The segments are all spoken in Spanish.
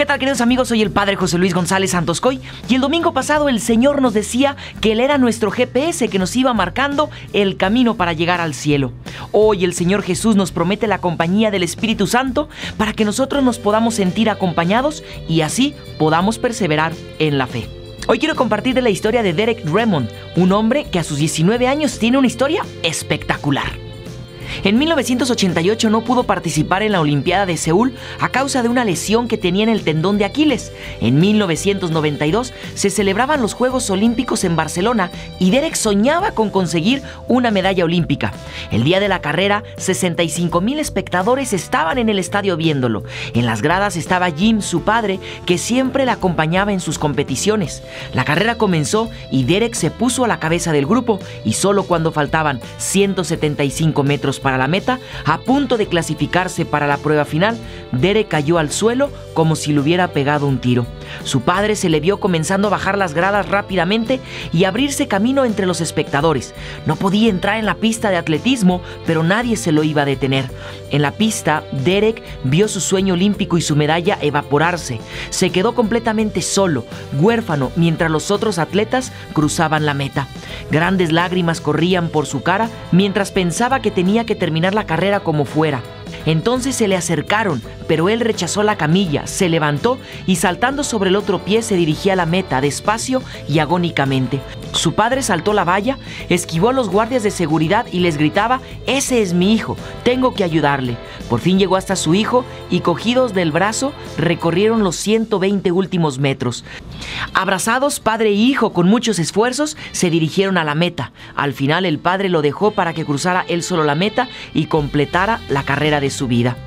tal, queridos amigos? Soy el Padre José Luis González Santoscoy y el domingo pasado el Señor nos decía que Él era nuestro GPS que nos iba marcando el camino para llegar al cielo. Hoy el Señor Jesús nos promete la compañía del Espíritu Santo para que nosotros nos podamos sentir acompañados y así podamos perseverar en la fe. Hoy quiero compartir de la historia de Derek Redmond, un hombre que a sus 19 años tiene una historia espectacular. En 1988 no pudo participar en la Olimpiada de Seúl a causa de una lesión que tenía en el tendón de Aquiles. En 1992 se celebraban los Juegos Olímpicos en Barcelona y Derek soñaba con conseguir una medalla olímpica. El día de la carrera, 65,000 espectadores estaban en el estadio viéndolo. En las gradas estaba Jim, su padre, que siempre le acompañaba en sus competiciones. La carrera comenzó y Derek se puso a la cabeza del grupo y solo cuando faltaban 175 metros para la meta, a punto de clasificarse para la prueba final, Derek cayó al suelo como si le hubiera pegado un tiro. Su padre se le vio comenzando a bajar las gradas rápidamente y abrirse camino entre los espectadores. No podía entrar en la pista de atletismo, pero nadie se lo iba a detener. En la pista, Derek vio su sueño olímpico y su medalla evaporarse. Se quedó completamente solo, huérfano, mientras los otros atletas cruzaban la meta. Grandes lágrimas corrían por su cara mientras pensaba que tenía que terminar la carrera como fuera. Entonces se le acercaron, pero él rechazó la camilla, se levantó y saltando sobre el otro pie se dirigía a la meta despacio y agónicamente. Su padre saltó la valla, esquivó a los guardias de seguridad y les gritaba: «Ese es mi hijo, tengo que ayudarle». Por fin llegó hasta su hijo y cogidos del brazo recorrieron los 120 últimos metros. Abrazados padre e hijo con muchos esfuerzos se dirigieron a la meta. Al final el padre lo dejó para que cruzara él solo la meta y completara la carrera de su vida.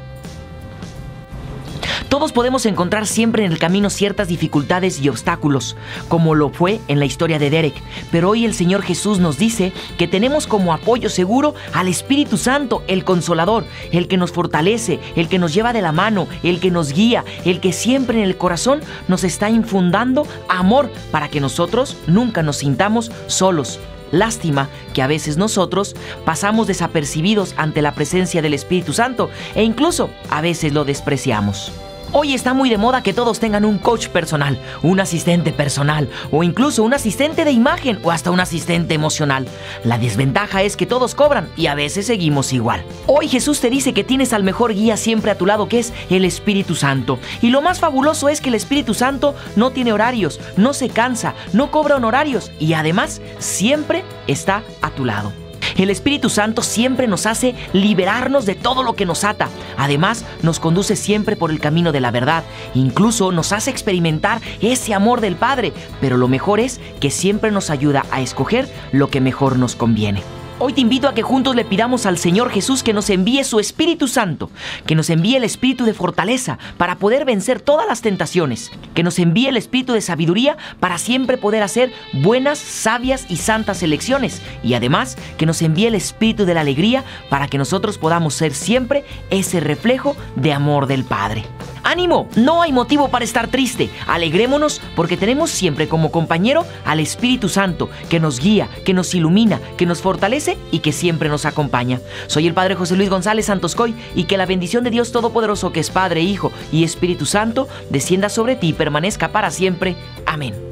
Todos podemos encontrar siempre en el camino ciertas dificultades y obstáculos, como lo fue en la historia de Derek. Pero hoy el Señor Jesús nos dice que tenemos como apoyo seguro al Espíritu Santo, el Consolador, el que nos fortalece, el que nos lleva de la mano, el que nos guía, el que siempre en el corazón nos está infundando amor para que nosotros nunca nos sintamos solos. Lástima que a veces nosotros pasamos desapercibidos ante la presencia del Espíritu Santo e incluso a veces lo despreciamos. Hoy está muy de moda que todos tengan un coach personal, un asistente personal o incluso un asistente de imagen o hasta un asistente emocional. La desventaja es que todos cobran y a veces seguimos igual. Hoy Jesús te dice que tienes al mejor guía siempre a tu lado, que es el Espíritu Santo. Y lo más fabuloso es que el Espíritu Santo no tiene horarios, no se cansa, no cobra honorarios y además siempre está a tu lado. El Espíritu Santo siempre nos hace liberarnos de todo lo que nos ata. Además, nos conduce siempre por el camino de la verdad. Incluso nos hace experimentar ese amor del Padre. Pero lo mejor es que siempre nos ayuda a escoger lo que mejor nos conviene. Hoy te invito a que juntos le pidamos al Señor Jesús que nos envíe su Espíritu Santo, que nos envíe el espíritu de fortaleza para poder vencer todas las tentaciones, que nos envíe el espíritu de sabiduría para siempre poder hacer buenas, sabias y santas elecciones, y además que nos envíe el espíritu de la alegría para que nosotros podamos ser siempre ese reflejo de amor del Padre. ¡Ánimo! No hay motivo para estar triste. Alegrémonos porque tenemos siempre como compañero al Espíritu Santo que nos guía, que nos ilumina, que nos fortalece y que siempre nos acompaña. Soy el Padre José Luis González Santoscoy y que la bendición de Dios Todopoderoso, que es Padre, Hijo y Espíritu Santo, descienda sobre ti y permanezca para siempre. Amén.